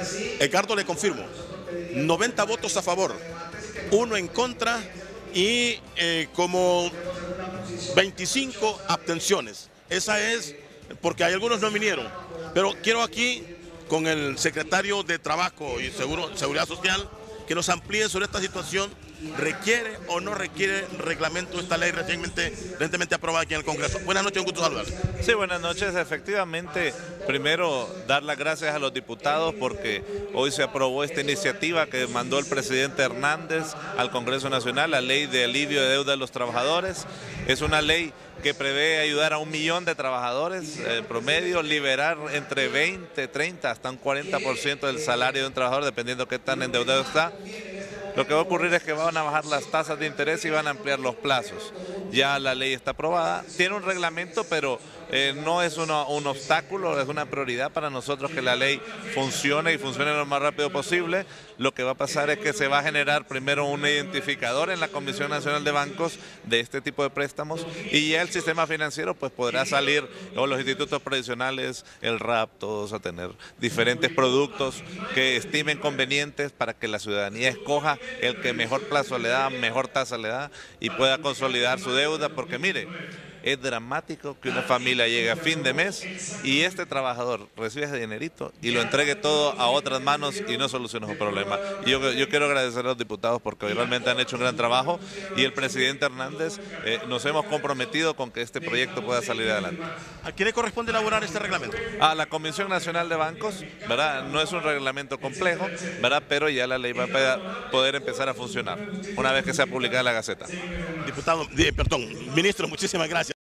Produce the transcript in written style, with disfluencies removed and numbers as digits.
Edgardo, le confirmo, 90 votos a favor, 1 en contra y como 25 abstenciones. Esa es porque hay algunos no vinieron. Pero quiero aquí con el secretario de Trabajo y Seguridad Social que nos amplíe sobre esta situación. ¿Requiere o no requiere reglamento esta ley recientemente aprobada aquí en el Congreso? Buenas noches, un gusto saludar. Sí, buenas noches. Efectivamente, primero dar las gracias a los diputados porque hoy se aprobó esta iniciativa que mandó el presidente Hernández al Congreso Nacional, la ley de alivio de deuda de los trabajadores. Es una ley que prevé ayudar a 1 millón de trabajadores en promedio, liberar entre 20, 30 hasta un 40% del salario de un trabajador, dependiendo qué tan endeudado está. Lo que va a ocurrir es que van a bajar las tasas de interés y van a ampliar los plazos. Ya la ley está aprobada, tiene un reglamento, pero no es un obstáculo, es una prioridad para nosotros que la ley funcione y funcione lo más rápido posible. Lo que va a pasar es que se va a generar primero un identificador en la Comisión Nacional de Bancos de este tipo de préstamos y ya el sistema financiero pues podrá salir, o los institutos tradicionales, el RAP, todos a tener diferentes productos que estimen convenientes para que la ciudadanía escoja el que mejor plazo le da, mejor tasa le da y pueda consolidar su deuda, porque mire, es dramático que una familia llegue a fin de mes y este trabajador reciba ese dinerito y lo entregue todo a otras manos y no solucione su problema. Y yo quiero agradecer a los diputados porque realmente han hecho un gran trabajo y el presidente Hernández nos hemos comprometido con que este proyecto pueda salir adelante. ¿A quién le corresponde elaborar este reglamento? A la Comisión Nacional de Bancos, ¿verdad? No es un reglamento complejo, ¿verdad? Pero ya la ley va a poder empezar a funcionar una vez que sea publicada en la Gaceta. Ministro, muchísimas gracias.